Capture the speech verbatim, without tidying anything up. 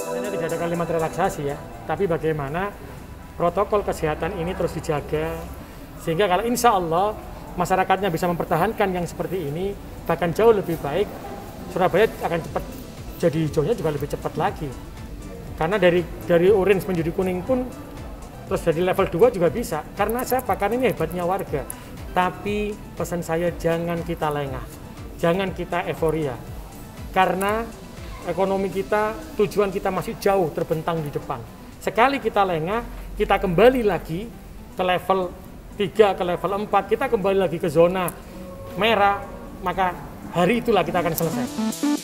Sebenarnya tidak ada kalimat relaksasi ya, tapi bagaimana protokol kesehatan ini terus dijaga, sehingga kalau insya Allah masyarakatnya bisa mempertahankan yang seperti ini, bahkan jauh lebih baik, Surabaya akan cepat jadi hijaunya juga lebih cepat lagi. Karena dari dari orange menjadi kuning pun, terus dari level dua juga bisa. Karena siapa? Karena ini hebatnya warga. Tapi pesan saya, jangan kita lengah, jangan kita euforia. Karena ekonomi kita, tujuan kita masih jauh terbentang di depan. Sekali kita lengah, kita kembali lagi ke level tiga, ke level empat, kita kembali lagi ke zona merah, maka hari itulah kita akan selesai.